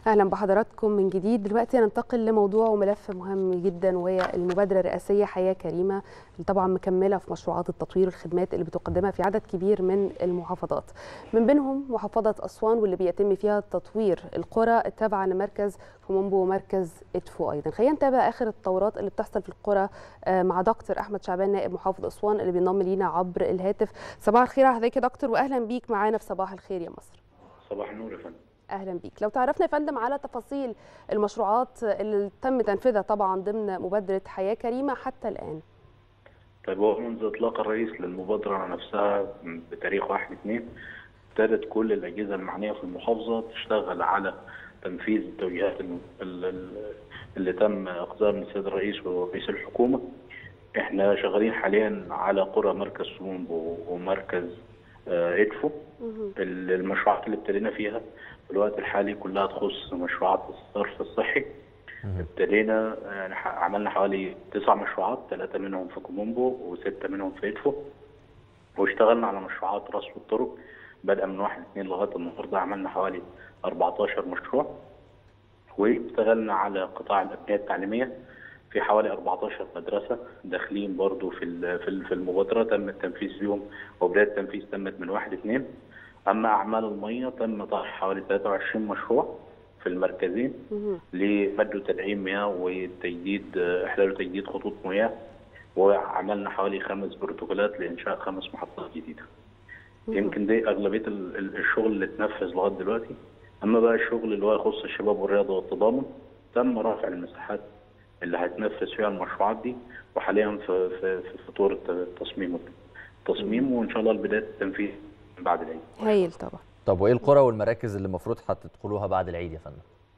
اهلا بحضراتكم من جديد. دلوقتي هننتقل لموضوع وملف مهم جدا، وهي المبادره الرئاسيه حياه كريمه اللي طبعا مكمله في مشروعات التطوير والخدمات اللي بتقدمها في عدد كبير من المحافظات، من بينهم محافظه اسوان واللي بيتم فيها تطوير القرى التابعه لمركز كومومبو ومركز ادفو. ايضا خلينا نتابع اخر التطورات اللي بتحصل في القرى مع دكتور احمد شعبان نائب محافظ اسوان اللي بينضم لينا عبر الهاتف. صباح الخير على حضرتك يا دكتور، واهلا بيك معانا في صباح الخير يا مصر. صباح النور يا فندم. اهلا بيك. لو تعرفنا يا فندم على تفاصيل المشروعات اللي تم تنفيذها طبعا ضمن مبادره حياه كريمه حتى الان. طيب، هو منذ اطلاق الرئيس للمبادره نفسها بتاريخ 1/2 ابتدت كل الاجهزه المعنيه في المحافظه تشتغل على تنفيذ التوجيهات اللي تم اقدار من السيد الرئيس ورئيس الحكومه. احنا شغالين حاليا على قرى مركز كومومبو ومركز ادفو. المشروعات اللي ابتدينا فيها في الوقت الحالي كلها تخص مشروعات الصرف الصحي. ابتدينا يعني عملنا حوالي 9 مشروعات، 3 منهم في كومومبو و6 منهم في ادفو، واشتغلنا على مشروعات رصف الطرق بدءا من 1/2 لغايه النهارده عملنا حوالي 14 مشروع. واشتغلنا على قطاع الابنيه التعليميه في حوالي 14 مدرسه داخلين برضو في المبادره تم التنفيذ فيهم، وبدايه التنفيذ تمت من 1/2. اما اعمال الميه تم طرح حوالي 23 مشروع في المركزين لمد وتدعيم مياه وتجديد احلال وتجديد خطوط مياه، وعملنا حوالي 5 بروتوكولات لانشاء 5 محطات جديده. يمكن دي اغلبيه الشغل اللي اتنفذ لغايه دلوقتي. اما بقى الشغل اللي هو يخص الشباب والرياضه والتضامن تم رفع المساحات اللي هتنفذ فيها المشروعات دي، وحاليا في فطور التصميم وان شاء الله بدايه التنفيذ بعد العيد. هايل طبعا. طب وايه القرى والمراكز اللي المفروض هتدخلوها بعد العيد يا فندم؟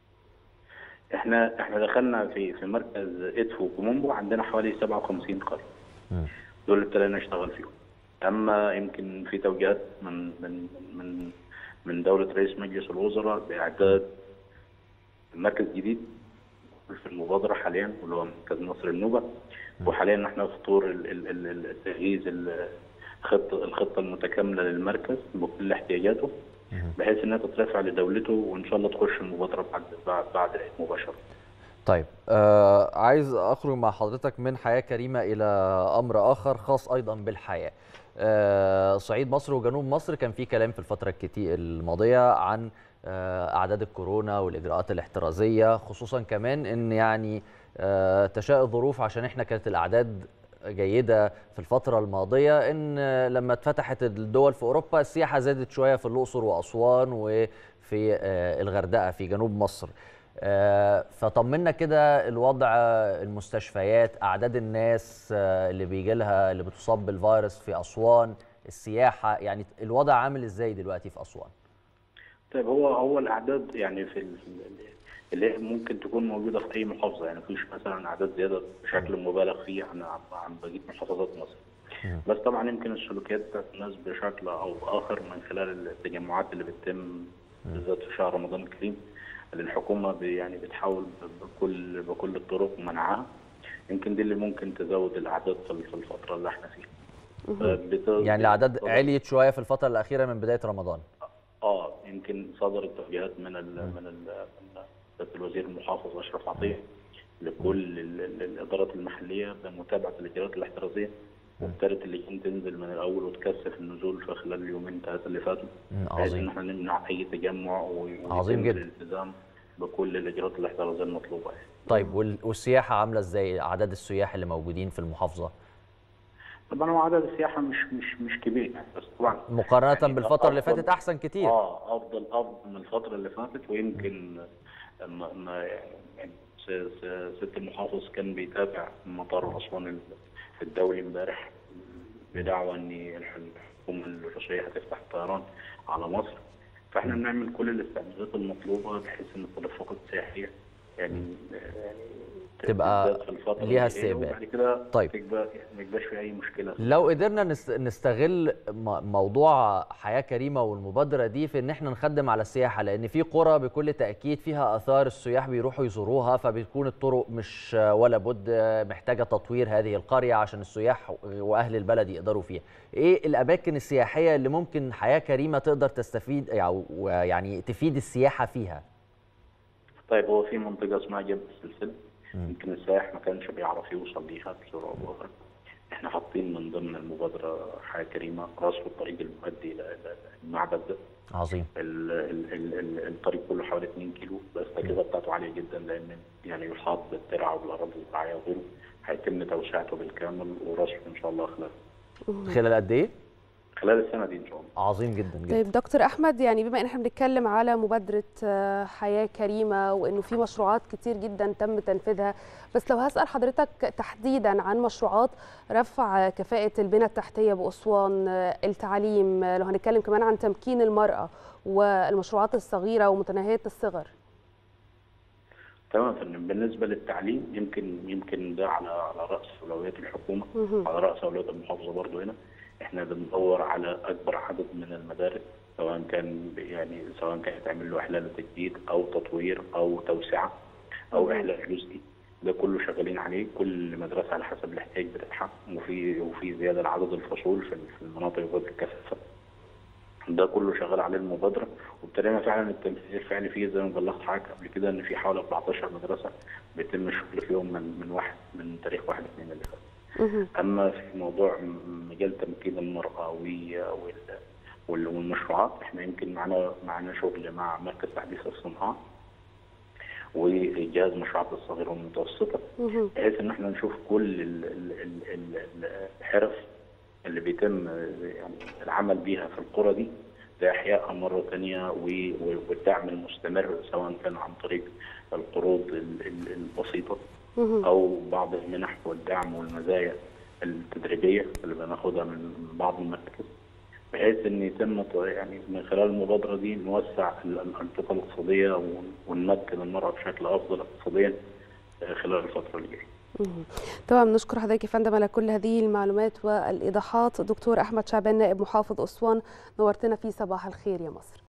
احنا دخلنا في مركز ادفو وكومومبو عندنا حوالي 57 قريه. دول اللي ابتدينا نشتغل فيهم. اما يمكن في توجيهات من دوله رئيس مجلس الوزراء باعداد مركز جديد في المبادره حاليا واللي هو مركز نصر النوبه، وحاليا احنا في طور التجهيز الخطه المتكامله للمركز بكل احتياجاته بحيث انها تترفع لدولته وان شاء الله تخش المبادره بعد العيد مباشره. طيب عايز اخرج مع حضرتك من حياه كريمه الى امر اخر خاص ايضا بالحياه. صعيد مصر وجنوب مصر كان في كلام في الفتره الماضيه عن اعداد الكورونا والاجراءات الاحترازيه، خصوصا كمان ان يعني تشاء الظروف عشان احنا كانت الاعداد جيده في الفتره الماضيه، ان لما اتفتحت الدول في اوروبا السياحه زادت شويه في الاقصر واسوان وفي الغردقه في جنوب مصر. فطمنا كده الوضع، المستشفيات، اعداد الناس اللي بيجي لها اللي بتصاب بالفيروس في اسوان، السياحه، يعني الوضع عامل ازاي دلوقتي في اسوان؟ طيب، هو الاعداد يعني اللي ممكن تكون موجوده في اي محافظه، يعني مفيش مثلا اعداد زياده بشكل مبالغ فيه عن بقيه محافظات مصر. بس طبعا يمكن السلوكيات بتاعت الناس بشكل او اخر من خلال التجمعات اللي بتتم بالذات في شهر رمضان الكريم اللي الحكومه يعني بتحاول بكل الطرق منعها. يمكن دي اللي ممكن تزود الاعداد في الفتره اللي احنا فيها. يعني الاعداد عليت شويه في الفتره الاخيره من بدايه رمضان. يمكن صدرت توجيهات من الوزير المحافظ اشرف عطيه لكل الادارات المحليه بمتابعه الاجراءات الاحترازيه، وابتدت اللجان تنزل من الاول وتكثف النزول في خلال اليومين 3 اللي فاتوا بحيث ان احنا نمنع اي تجمع عظيم جدا الالتزام بكل الاجراءات الاحترازيه المطلوبه. طيب والسياحه عامله ازاي؟ اعداد السياح اللي موجودين في المحافظه؟ طبعا هو عدد السياحه مش كبير، بس طبعا مقارنه يعني بالفتره اللي فاتت احسن كتير. افضل من الفتره اللي فاتت. ويمكن يعني سياده المحافظ كان بيتابع مطار اسوان الدولي امبارح بدعوى ان الحكومه الروسيه هتفتح الطيران على مصر، فاحنا بنعمل كل الاستعدادات المطلوبه بحيث ان التدفقات السياحيه يعني تبقى ليها استقبال وبعد كده طيب ما يبقاش في اي مشكله. لو قدرنا نستغل موضوع حياه كريمه والمبادره دي في ان احنا نخدم على السياحه، لان في قرى بكل تاكيد فيها اثار السياح بيروحوا يزوروها، فبتكون الطرق مش ولا بد محتاجه تطوير هذه القريه عشان السياح واهل البلد يقدروا فيها. ايه الاماكن السياحيه اللي ممكن حياه كريمه تقدر تستفيد يعني تفيد السياحه فيها؟ طيب هو في منطقه اسمها جبل السلسله، يمكن السائح ما كانش بيعرف يوصل ليها بصوره او باخرى. احنا حاطين من ضمن المبادره حياه كريمه رصف الطريق المؤدي الى المعبد ده. عظيم. الطريق كله حوالي 2 كيلو، بس التكلفه بتاعته عاليه جدا لان يعني يحاط بالترع وبالاراضي الزراعيه وغيره. هيتم توسعته بالكامل ورصفه ان شاء الله خلال قد ايه؟ خلال السنه دي ان شاء الله. عظيم جدا جدا. طيب دكتور احمد، يعني بما ان احنا بنتكلم على مبادره حياه كريمه وانه في مشروعات كتير جدا تم تنفيذها، بس لو هسال حضرتك تحديدا عن مشروعات رفع كفاءه البنى التحتيه باسوان، التعليم، لو هنتكلم كمان عن تمكين المراه والمشروعات الصغيره ومتناهيه الصغر. تمام يا فندم. بالنسبه للتعليم يمكن ده على راس اولويات الحكومه، على راس اولويات المحافظه برضه. هنا احنا بندور على اكبر عدد من المدارس، سواء كان يتعمل له احلال وتجديد او تطوير او توسعه او احلال جزئي. ده كله شغالين عليه، كل مدرسه على حسب الاحتياج بتاعها، وفي زياده لعدد الفصول في المناطق ذات الكثافه. ده كله شغال عليه المبادره، وابتدينا فعلا التنفيذ الفعلي فيه زي ما بلغت حضرتك قبل كده ان في حوالي 14 مدرسه بيتم الشغل فيهم من تاريخ 1/2 اللي فات. اما في موضوع مجال تمكين المراه والمشروعات، احنا يمكن معنا شغل مع مركز تحديث الصناعه وجهاز مشروعات الصغيره والمتوسطه، بحيث ان احنا نشوف كل الحرف اللي بيتم يعني العمل بيها في القرى دي لإحيائها مرة ثانية، والدعم المستمر سواء كان عن طريق القروض البسيطة أو بعض المنح والدعم والمزايا التدريبية اللي بناخدها من بعض المراكز، بحيث إن يتم يعني من خلال المبادرة دي نوسع الأنشطة الاقتصادية ونمكن المرأة بشكل أفضل اقتصاديا خلال الفترة اللي جاية. طبعا بنشكر حضرتك يا فندم على كل هذه المعلومات والايضاحات. دكتور احمد شعبان، نائب محافظ اسوان، نورتنا في صباح الخير يا مصر.